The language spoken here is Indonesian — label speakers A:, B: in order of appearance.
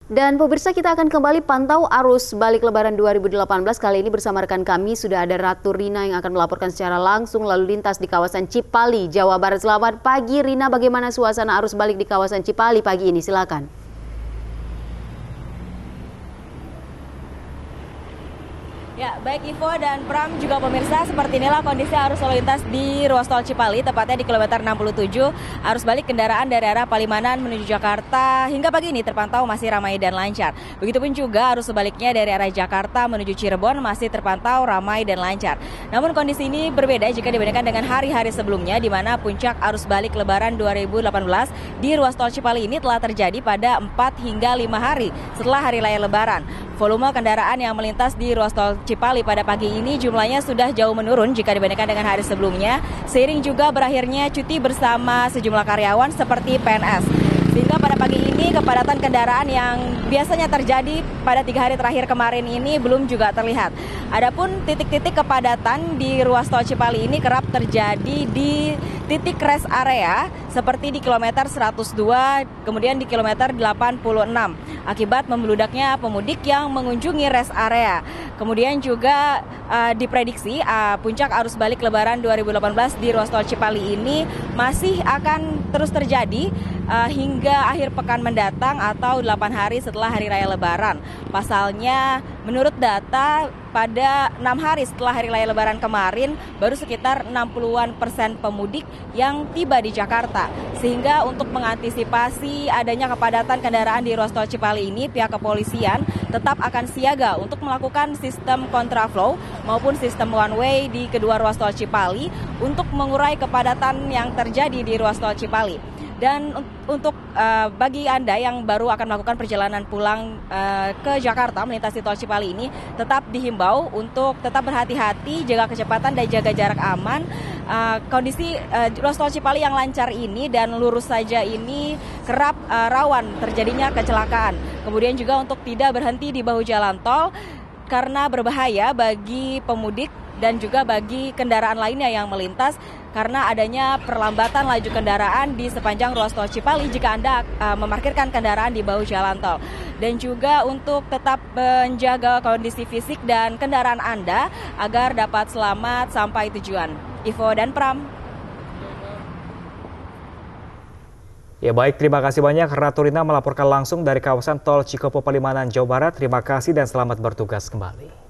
A: Dan pemirsa, kita akan kembali pantau arus balik Lebaran 2018. Kali ini bersama rekan kami sudah ada Ratu Rina yang akan melaporkan secara langsung lalu lintas di kawasan Cipali, Jawa Barat. Selamat pagi Rina, bagaimana suasana arus balik di kawasan Cipali pagi ini? Silakan.
B: Ya, baik Ivo dan Pram juga pemirsa, seperti inilah kondisi arus lalu lintas di ruas tol Cipali, tepatnya di kilometer 67. Arus balik kendaraan dari arah Palimanan menuju Jakarta hingga pagi ini terpantau masih ramai dan lancar. Begitupun juga arus sebaliknya dari arah Jakarta menuju Cirebon masih terpantau ramai dan lancar. Namun kondisi ini berbeda jika dibandingkan dengan hari-hari sebelumnya, di mana puncak arus balik Lebaran 2018 di ruas tol Cipali ini telah terjadi pada 4 hingga 5 hari setelah hari raya Lebaran. Volume kendaraan yang melintas di ruas tol Cipali pada pagi ini jumlahnya sudah jauh menurun jika dibandingkan dengan hari sebelumnya, seiring juga berakhirnya cuti bersama sejumlah karyawan seperti PNS. Sehingga pada pagi ini kepadatan kendaraan yang biasanya terjadi pada 3 hari terakhir kemarin ini belum juga terlihat. Adapun titik-titik kepadatan di ruas tol Cipali ini kerap terjadi di titik rest area seperti di kilometer 102, kemudian di kilometer 86 akibat membeludaknya pemudik yang mengunjungi rest area. Kemudian juga diprediksi puncak arus balik Lebaran 2018 di ruas tol Cipali ini masih akan terus terjadi hingga akhir pekan mendatang atau 8 hari setelah hari raya Lebaran. Pasalnya menurut data pada 6 hari setelah hari raya Lebaran kemarin baru sekitar 60% pemudik yang tiba di Jakarta. Sehingga untuk mengantisipasi adanya kepadatan kendaraan di ruas tol Cipali ini, pihak kepolisian tetap akan siaga untuk melakukan sistem kontraflow maupun sistem one way di kedua ruas tol Cipali untuk mengurai kepadatan yang terjadi di ruas tol Cipali. Dan untuk bagi Anda yang baru akan melakukan perjalanan pulang ke Jakarta melintasi tol Cipali ini, tetap dihimbau untuk tetap berhati-hati, jaga kecepatan dan jaga jarak aman. Kondisi ruas tol Cipali yang lancar ini dan lurus saja ini kerap rawan terjadinya kecelakaan. Kemudian juga untuk tidak berhenti di bahu jalan tol karena berbahaya bagi pemudik dan juga bagi kendaraan lainnya yang melintas karena adanya perlambatan laju kendaraan di sepanjang ruas tol Cipali jika Anda memarkirkan kendaraan di bahu jalan tol. Dan juga untuk tetap menjaga kondisi fisik dan kendaraan Anda agar dapat selamat sampai tujuan. Ivo dan Pram.
C: Ya baik, terima kasih banyak Ratu Rina melaporkan langsung dari kawasan tol Cikopo Palimanan, Jawa Barat. Terima kasih dan selamat bertugas kembali.